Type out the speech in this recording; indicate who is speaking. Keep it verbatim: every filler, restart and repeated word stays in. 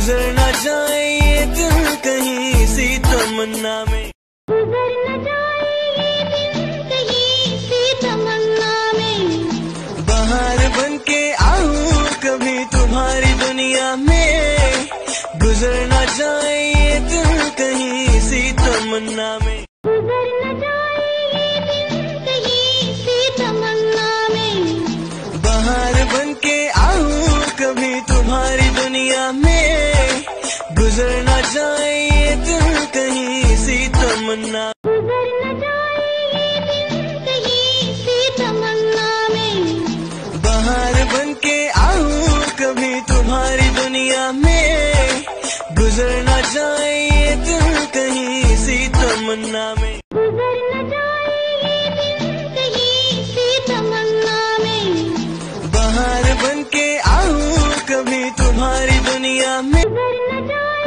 Speaker 1: गुजर न जाए ये दिन कहीं इसी तमन्ना में,
Speaker 2: गुजर न जाए ये दिन कहीं इसी तमन्ना में।
Speaker 1: बाहर बन के आऊं कभी तुम्हारी दुनिया में, गुजर न जाए ये दिन कहीं इसी तमन्ना में,
Speaker 2: गुजर न जाए ये दिन कहीं इसी तमन्ना में।
Speaker 1: बाहर बन के आऊं कभी तुम्हारी दुनिया में, गुजर न जाए ये दिन कहीं इसी तमन्ना,
Speaker 2: गुजर न जाए ये दिन कहीं इसी तमन्ना में।
Speaker 1: बाहर बन के आऊं कभी तुम्हारी दुनिया में, गुजर न जाए ये दिन कहीं इसी तमन्ना में,
Speaker 2: गुजर न जाए ये दिन कहीं इसी तमन्ना में।
Speaker 1: बाहर बन के आऊं कभी तुम्हारी दुनिया में,
Speaker 2: गुजर न जाए